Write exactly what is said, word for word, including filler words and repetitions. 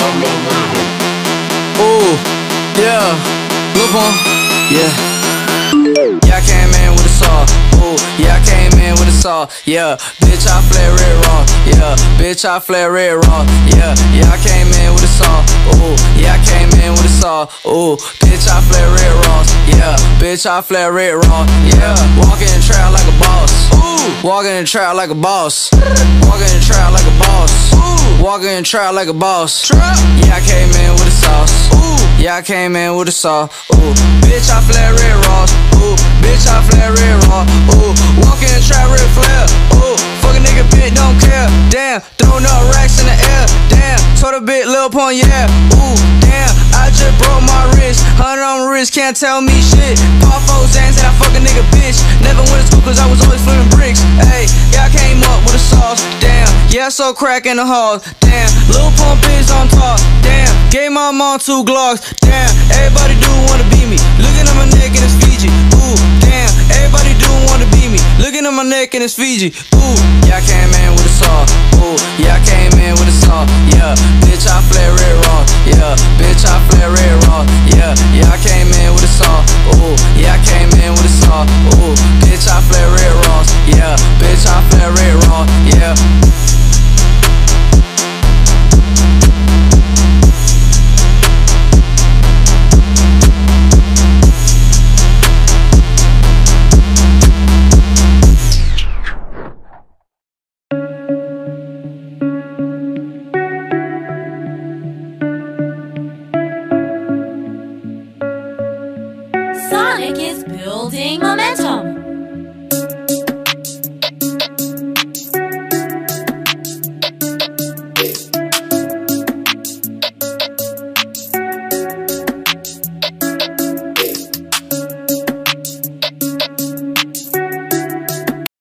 Ooh, yeah, Lil Pump, yeah. Yeah, I came in with a saw. Ooh, yeah, I came in with a saw. Yeah, bitch, I flare red raw. Yeah, bitch, I flare red raw. Yeah, yeah, I came in with a saw. Ooh, yeah, I came in with a saw. Ooh, bitch, I flare red raw. Yeah, bitch, I flare red raw. Yeah, walking in the trap like a boss. Ooh, walking in the trap like a boss. Walking in the trap like a boss. Ooh, walking in the trap like a boss. Trap. Yeah, I came in with a sauce. Ooh, yeah, I came in with a saw. Ooh, bitch, I flare red raw. Ooh, bitch, I flare red raw. Ooh, walk in the trap, red flare. Ooh, fuck a nigga, bitch, don't care. Damn, throwing up racks in the air. Damn, told a bit, Lil Pump, yeah. Ooh, damn, I just broke my wrist. Hundred on my wrist, can't tell me shit. Pop four Zans and I fuck a nigga, bitch. Never went to school cause I was always flipping bricks. Hey, yeah, I came up with a sauce. Damn, yeah, I so crack in the halls. Damn, Lil Pump is on top. Damn, gave my mom two Glocks. Damn, everybody do wanna be me. Looking at my neck and it's Fiji. Ooh, damn, everybody do wanna be me. Looking at my neck and it's Fiji. Ooh, yeah, I came in with a saw. Ooh, yeah, I came in with a saw. Yeah, bitch, I flare red raw. Yeah, bitch, I flare red raw. Yeah, yeah, I came in with a saw. Ooh, yeah, I came in with a saw. Ooh, bitch, I flare red raw. Yeah, bitch, I flare red raw. Yeah. Sonic is building momentum.